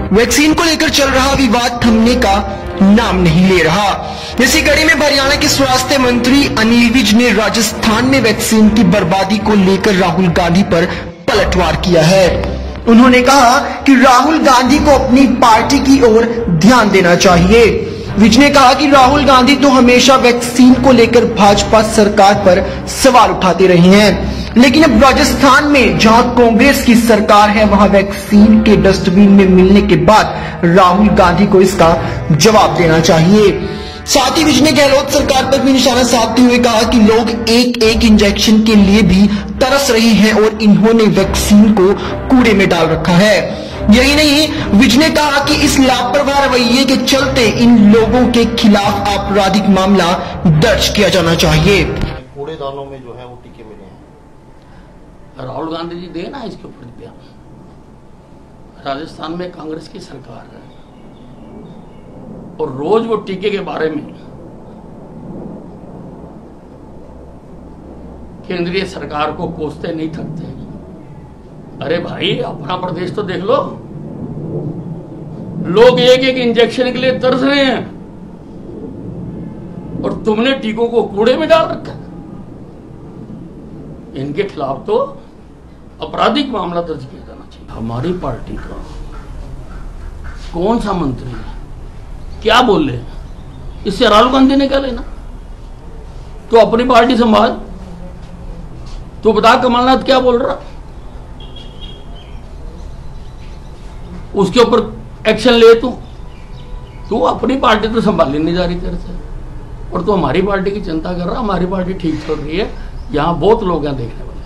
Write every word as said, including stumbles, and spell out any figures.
Vaccine को लेकर चल रहा विवाद थमने का नाम नहीं ले रहा। इसी कड़ी में हरियाणा के स्वास्थ्य मंत्री अनिल विज ने राजस्थान में वैक्सीन की बर्बादी को लेकर राहुल गांधी पर पलटवार किया है। उन्होंने कहा कि राहुल गांधी को अपनी पार्टी की ओर ध्यान देना चाहिए। विज ने कहा कि राहुल गांधी तो हमेशा वैक्सीन को लेकर भाजपा सरकार पर सवाल उठाते रहे हैं, लेकिन अब राजस्थान में जहां कांग्रेस की सरकार है, वहां वैक्सीन के डस्टबिन में मिलने के बाद राहुल गांधी को इसका जवाब देना चाहिए। साथ ही विज ने गहलोत सरकार पर भी निशाना साधते हुए कहा कि लोग एक एक इंजेक्शन के लिए भी तरस रहे हैं और इन्होंने वैक्सीन को कूड़े में डाल रखा है। यही नहीं, विज ने कहा कि इस लापरवाह रवैये के चलते इन लोगों के खिलाफ आपराधिक मामला दर्ज किया जाना चाहिए। कूड़ेदानों में जो है वो टीके मिले हैं। राहुल गांधी जी देना इसके ऊपर बयान। राजस्थान में कांग्रेस की सरकार है और रोज वो टीके के बारे में केंद्रीय सरकार को कोसते नहीं थकते। अरे भाई, अपना प्रदेश तो देख लो, लोग एक एक इंजेक्शन के लिए तरस रहे हैं और तुमने टीकों को कूड़े में डाल रखा। इनके खिलाफ तो आपराधिक मामला दर्ज किया जाना चाहिए। हमारी पार्टी का कौन सा मंत्री है, क्या बोल रहे, इससे राहुल गांधी ने क्या लेना? तो अपनी पार्टी संभाल। तो बता कमलनाथ क्या बोल रहा, उसके ऊपर एक्शन ले। तू तू अपनी पार्टी तो संभाली नहीं जा रही तेरे से, और तू हमारी पार्टी की चिंता कर रहा। हमारी पार्टी ठीक चल रही है, यहाँ बहुत लोग हैं देखने वाले।